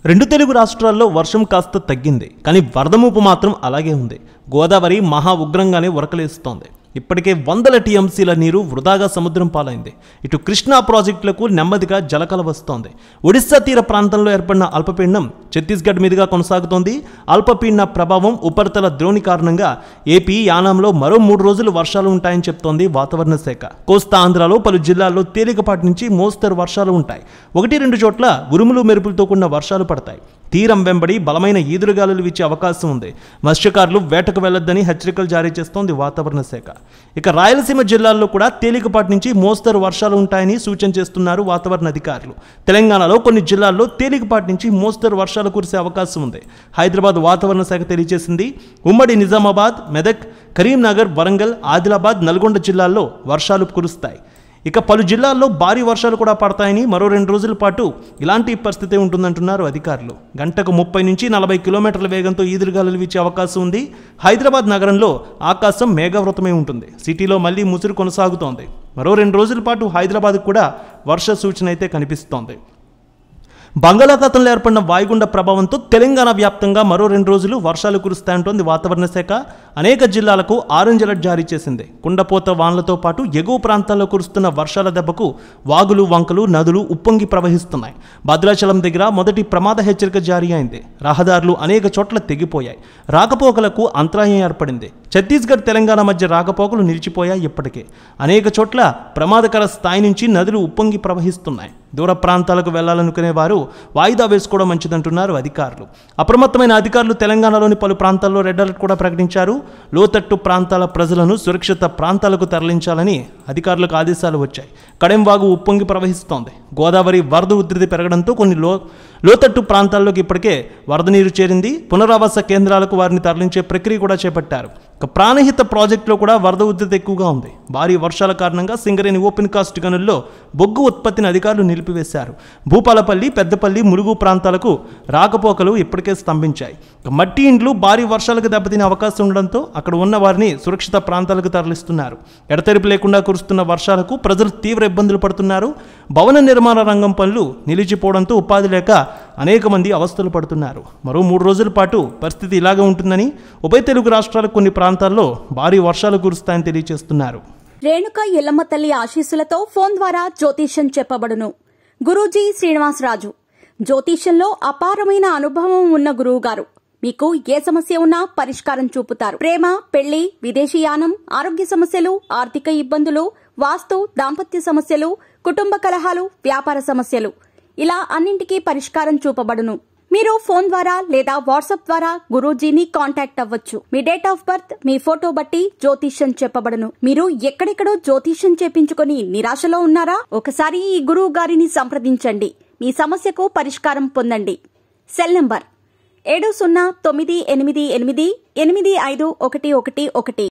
రెండు తెలుగు రాష్ట్రాల్లో వర్షం కాస్త తగ్గింది, కానీ వరద ముప్పు మాత్రం అలాగే ఉంది. గోదావరి మహా ఉగ్రంగానే ఉరకలేస్తోంది. ఇప్పటికే వందల టీఎంసీల నీరు వృధాగా సముద్రం పాలైంది. ఇటు కృష్ణా ప్రాజెక్టులకు నెమ్మదిగా జలకల వస్తోంది. ఒడిశా తీర ప్రాంతంలో ఏర్పడిన అల్పపీడనం ఛత్తీస్గఢ్ మీదుగా కొనసాగుతోంది. అల్పపీడన ప్రభావం ఉపరితల ద్రోణి కారణంగా ఏపీ యానాంలో మరో 3 రోజులు వర్షాలు ఉంటాయని చెప్తోంది వాతావరణ శాఖ. కోస్తా ఆంధ్రాలో పలు జిల్లాల్లో తేలికపాటి నుంచి మోస్తరు వర్షాలు ఉంటాయి. 1-2 చోట్ల ఉరుములు మెరుపులతో కూడిన వర్షాలు పడతాయి. తీరం వెంబడి బలమైన ఈదురుగాలులు వీచే అవకాశం ఉంది. మత్స్యకారులు వేటకు వెళ్లొద్దని హెచ్చరికలు జారీ చేస్తోంది వాతావరణ శాఖ. ఇక రాయలసీమ జిల్లాల్లో కూడా తేలికపాటి నుంచి మోస్తరు వర్షాలు ఉంటాయని సూచన చేస్తున్నారు వాతావరణ అధికారులు. తెలంగాణలో కొన్ని జిల్లాల్లో తేలికపాటి నుంచి మోస్తరు వర్షాలు కురిసే అవకాశం ఉంది. హైదరాబాద్ వాతావరణ శాఖ తెలియజేసింది. ఉమ్మడి నిజామాబాద్, మెదక్, కరీంనగర్, వరంగల్, ఆదిలాబాద్, నల్గొండ జిల్లాల్లో వర్షాలు కురుస్తాయి. ఇక పలు జిల్లాల్లో భారీ వర్షాలు కూడా పడతాయని, మరో 2 రోజుల పాటు ఇలాంటి పరిస్థితి ఉంటుందంటున్నారు అధికారులు. గంటకు 30 నుంచి 40 కిలోమీటర్ల వేగంతో ఈదురుగాలులు వీచే అవకాశం ఉంది. హైదరాబాద్ నగరంలో ఆకాశం మేఘావృతమై ఉంటుంది. సిటీలో మళ్లీ ముసురు కొనసాగుతోంది. మరో 2 రోజుల పాటు హైదరాబాద్ కూడా వర్ష సూచన అయితే కనిపిస్తోంది. బంగాళాఖాతంలో ఏర్పడిన వాయుగుండ ప్రభావంతో తెలంగాణ వ్యాప్తంగా మరో 2 రోజులు వర్షాలు కురుస్తాయంటోంది వాతావరణ శాఖ. అనేక జిల్లాలకు ఆరెంజ్ అలర్ట్ జారీ చేసింది. కుండపోత వానలతో పాటు ఎగువ ప్రాంతాల్లో కురుస్తున్న వర్షాల దెబ్బకు వాగులు, వంకలు, నదులు ఉప్పొంగి ప్రవహిస్తున్నాయి. భద్రాచలం దగ్గర మొదటి ప్రమాద హెచ్చరిక జారీ అయింది. రహదారులు అనేక చోట్ల తెగిపోయాయి. రాకపోకలకు అంతరాయం ఏర్పడింది. ఛత్తీస్గఢ్, తెలంగాణ మధ్య రాకపోకలు నిలిచిపోయాయి. ఇప్పటికే అనేక చోట్ల ప్రమాదకర స్థాయి నుంచి నదులు ఉప్పొంగి ప్రవహిస్తున్నాయి. దూర ప్రాంతాలకు వెళ్లాలనుకునే వారు వాయిదా వేసుకోవడం మంచిదంటున్నారు అధికారులు. అప్రమత్తమైన అధికారులు తెలంగాణలోని పలు ప్రాంతాల్లో రెడ్ అలర్ట్ కూడా ప్రకటించారు. లోతట్టు ప్రాంతాల ప్రజలను సురక్షిత ప్రాంతాలకు తరలించాలని అధికారులకు ఆదేశాలు వచ్చాయి. కడెంవాగు ఉప్పొంగి ప్రవహిస్తోంది. గోదావరి వరద ఉధృతి పెరగడంతో కొన్ని లోతట్టు ప్రాంతాల్లోకి ఇప్పటికే వరద నీరు చేరింది. పునరావాస కేంద్రాలకు వారిని తరలించే ప్రక్రియ కూడా చేపట్టారు. ప్రాణహిత ప్రాజెక్టులో కూడా వరద ఉధృతి ఎక్కువగా ఉంది. భారీ వర్షాల కారణంగా సింగరేణి ఓపెన్ కాస్ట్ గనుల్లో బొగ్గు ఉత్పత్తిని అధికారులు నిలిపివేశారు. భూపాలపల్లి, పెద్దపల్లి, ములుగు ప్రాంతాలకు రాకపోకలు ఇప్పటికే స్తంభించాయి. మట్టి ఇండ్లు భారీ వర్షాలకు దెబ్బతినే అవకాశం ఉండడంతో అక్కడ ఉన్న వారిని సురక్షిత ప్రాంతాలకు తరలిస్తున్నారు. ఎడతెరిపి లేకుండా కురుస్తున్న వర్షాలకు ప్రజలు తీవ్ర ఇబ్బందులు పడుతున్నారు. భవన నిర్మాణ రంగం పనులు నిలిచిపోవడంతో ఉపాధి లేక అనేక మంది అవస్థలు పడుతున్నారు. మరో 3 రోజుల పాటు పరిస్థితి ఇలాగే ఉంటుందని, ఉభయ తెలుగు రాష్ట్రాల కొన్ని ప్రాంతాల్లో భారీ వర్షాలు కురుస్తాయని తెలియజేస్తున్నారు. రేణుక ఎల్లమ్మ తల్లి ఆశీస్సులతో ఫోన్ ద్వారా జ్యోతిష్యం చెప్పబడును. గురూజీ శ్రీనివాసరాజు. జ్యోతిష్యంలో అపారమైన అనుభవం ఉన్న గురువుగారు మీకు ఏ సమస్య ఉన్నా పరిష్కారం చూపుతారు. ప్రేమ, పెళ్లి, విదేశీయానం, ఆరోగ్య సమస్యలు, ఆర్థిక ఇబ్బందులు, వాస్తు, దాంపత్య సమస్యలు, కుటుంబ కలహాలు, వ్యాపార సమస్యలు, ఇలా అన్నింటికీ పరిష్కారం చూపబడును. మీరు ఫోన్ ద్వారా లేదా వాట్సాప్ ద్వారా గురూజీని కాంటాక్ట్ అవ్వచ్చు. మీ డేట్ ఆఫ్ బర్త్, మీ ఫోటో బట్టి జ్యోతిష్యం చెప్పబడును. మీరు ఎక్కడెక్కడో జ్యోతిష్యం చేపించుకొని నిరాశలో ఉన్నారా? ఒకసారి ఈ గురువు గారిని సంప్రదించండి. మీ సమస్యకు పరిష్కారం పొందండి. Cell number 709888851111.